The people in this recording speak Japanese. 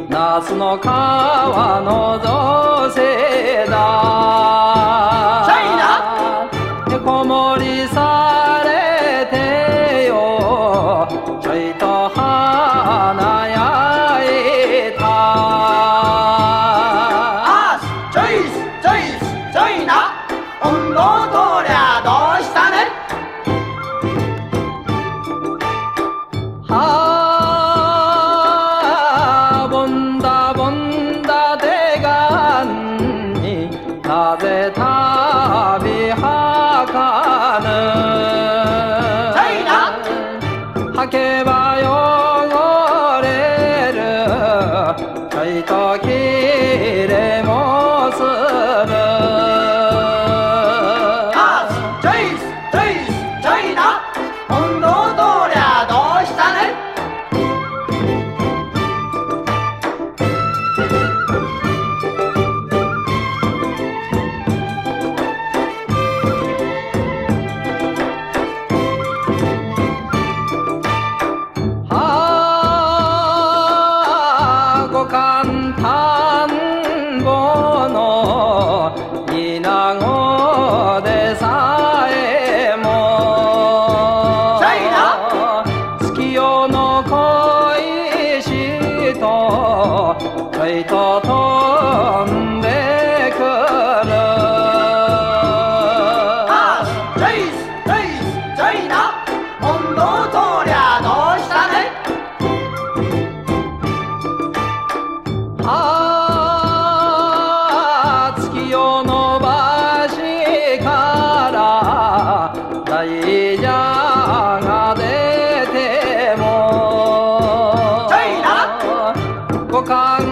夏の川の造成だ。 チャイナ子守りされてよちょいと華やいた。 あーチョイスチョイスチョイナ温度とりゃどうしたね。 はあボンダボンダでがんになぜ旅はかぬ。 チャイナ履けば汚れるちょいときれもする。 あーチョイスチョイスチョイナ温度とりゃどうしたね。 五感田んぼの稲子でさえもチャイナ月夜の恋しとちょいと飛んでくる。 あーチョイスチョイスチョイナ温度とりゃどうしたね。 ああ月夜の橋から大蛇が出てもチャイナ五感